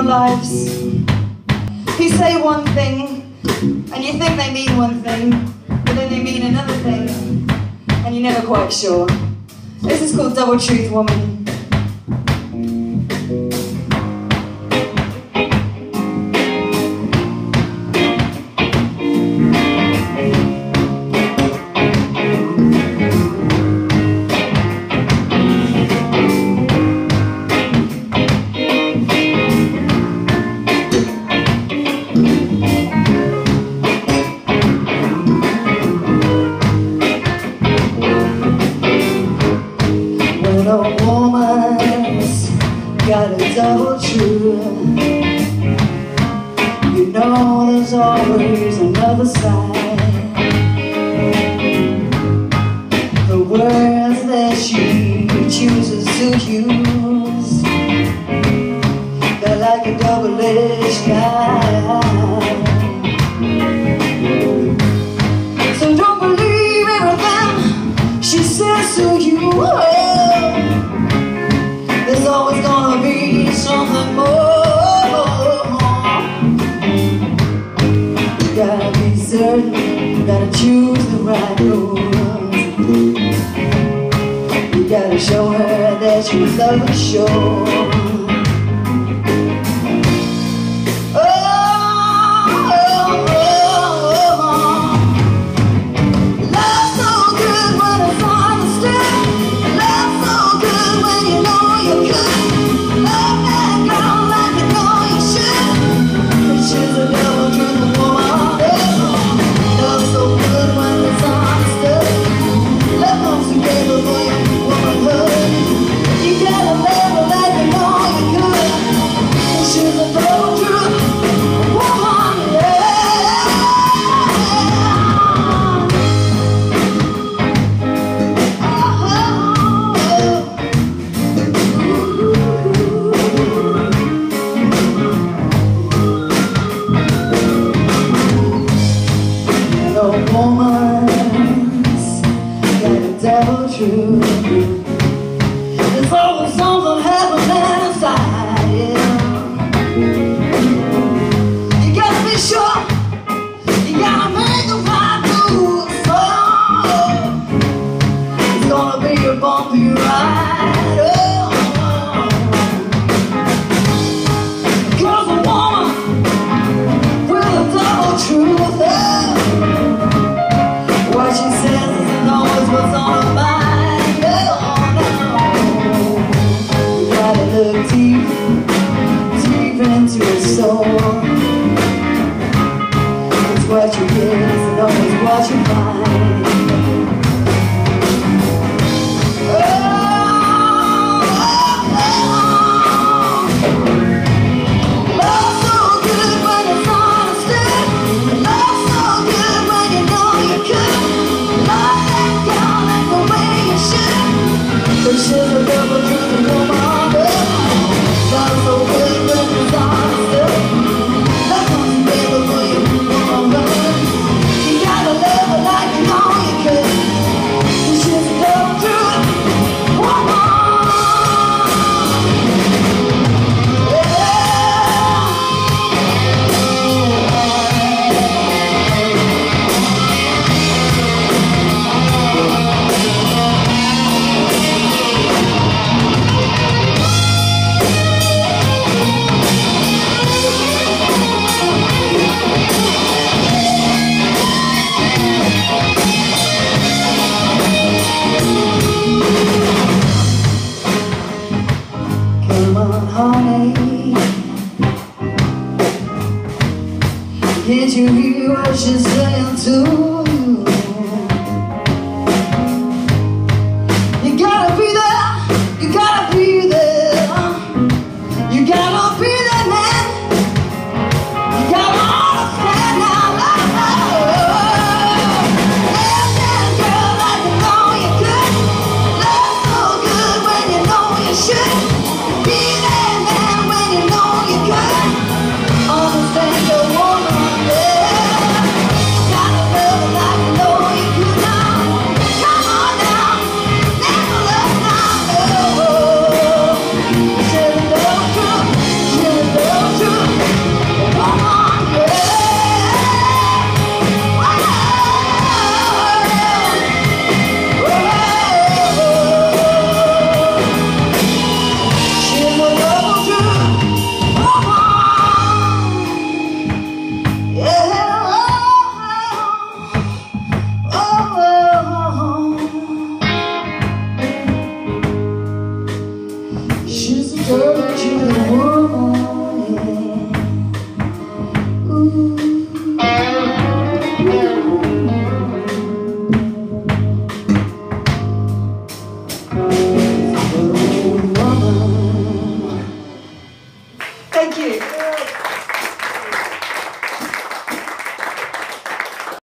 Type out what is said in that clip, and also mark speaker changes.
Speaker 1: lives who say one thing and you think they mean one thing, but then they mean another thing and you're never quite sure. This is called Double Truth Woman. A woman's got a double truth. You know there's always another side. The words that she chooses to use, they're like a double-edged knife. So don't believe everything she says to you. There's always gonna be something more. You gotta be certain, you gotta choose the right road. You gotta show her that you love her, sure. Woman's got a double truth. There's always something happening inside, yeah. You gotta be sure, you gotta make the right move. It's gonna be a bumpy ride, oh. 'Cause a woman with a double truth, oh. What she says isn't always what's on her mind, oh no. You gotta look deep, deep into her soul. It's what you get, isn't always what you find. She's a double truth woman.